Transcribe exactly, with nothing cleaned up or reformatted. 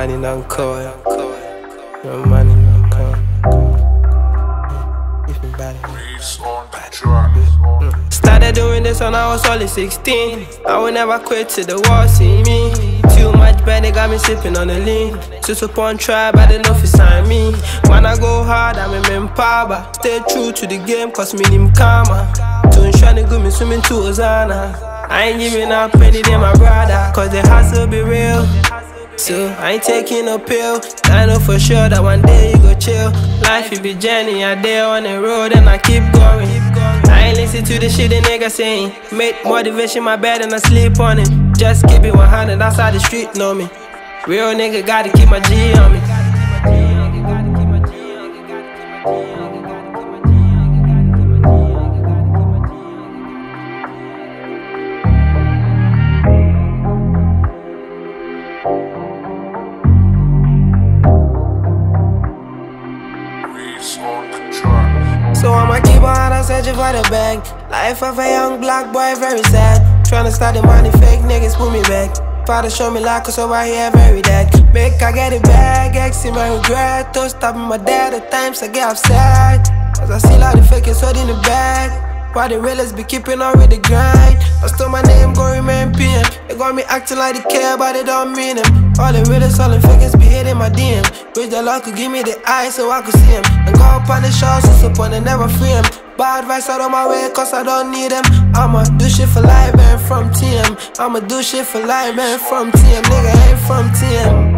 money don't call. No money don't call. Started doing this when I was only sixteen. I will never quit till the world see me. Too much bad, they got me sipping on the lean. Just upon tribe, I don't know if it's sign me. When I go hard, I'm in power. Stay true to the game, cause me name karma. To ensure the good, me swimming to Hosanna. I ain't giving up any day, my brother, cause the hustle be real. So I ain't taking no pill. I know for sure that one day you go chill. Life will be journey, I there on the road and I keep going. I ain't listen to the shit the nigga saying. Make motivation my bed and I sleep on it. Just keep it one hundred, that's how the street know me. Real nigga gotta keep my G on me. So I'ma keep on and searching for the bag. Life of a young black boy, very sad. Tryna start the money, fake niggas pull me back. Father show me like us over here, very dead. Make I get it back, Xing my regret. Don't stop my dad at times I get upset, cause I see like the fake is holding the bag. Why the realists be keeping on with the grind. I stole my name, go remain P M. They got me acting like they care, but they don't mean them. All the realists, all the fakers be hitting my D M. Wish the Lord could give me the eyes so I could see him. And go up on the shores, so upon and never free him. Bad advice out of my way, cause I don't need them. I'ma do shit for life, man, from T M. I'ma do shit for life, man, from T M. Nigga ain't from T M.